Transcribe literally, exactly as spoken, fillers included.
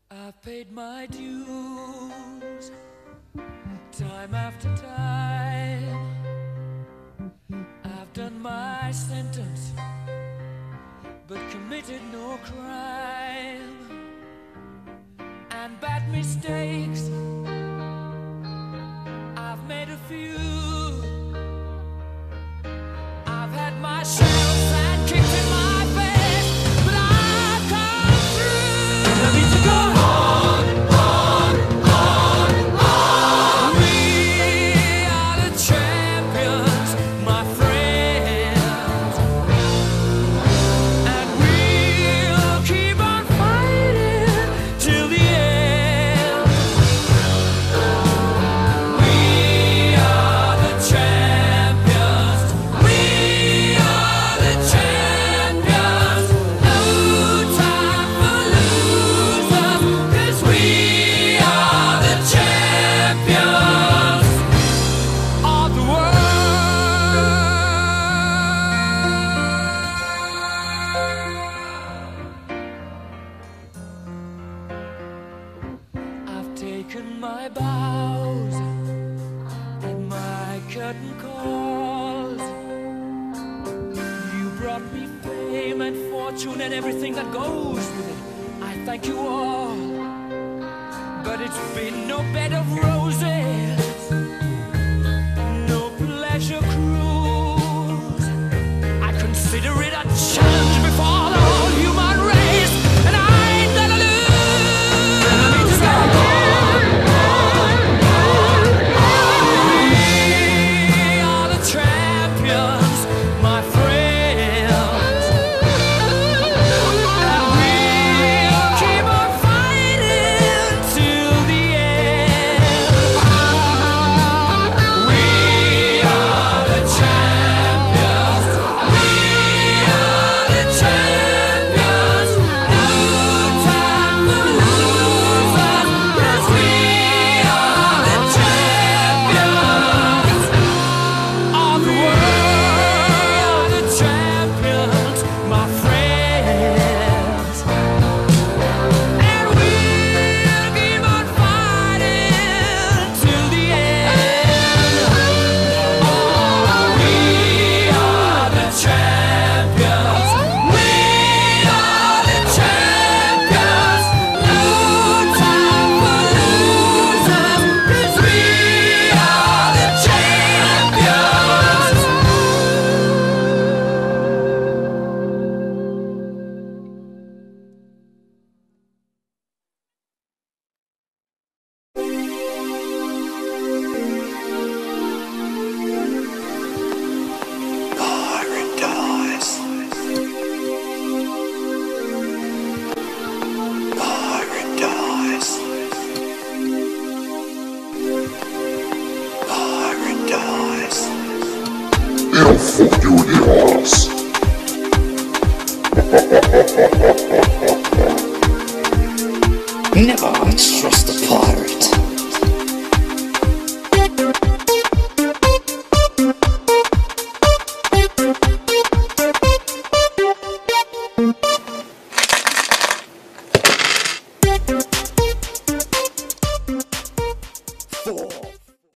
I've paid my dues, time after time. I've done my sentence, but committed no crime. And bad mistakes, I've made a few. I've had my shells and kicked in my face, but I've come through. I need to go on, on, on, on. We are the champions, my friends, and we'll keep on fighting till the end. We are the champions. We are the champions. No time for losers, 'cause we are the champions of the world. I've taken my bows and my curtain calls. You brought me fame and fortune and everything that goes with it. I thank you all, but it's been no bed of roses, no pleasure cruise. I consider it a challenge before the whole human race, and I ain't gonna lose. I need to go on, on, on, on. We are the champions, my friends, and we'll keep on fighting till the end. We are the champions. We are the champions. No time for losers, 'cause we are the champions of the world. The champions, my friends, and we'll keep on fighting till the end. Oh, we are the champions. We are the champions. No time for losers, 'cause we are the champions. Paradise. Paradise. Paradise. It'll fuck you in the ass. Never trust a pirate.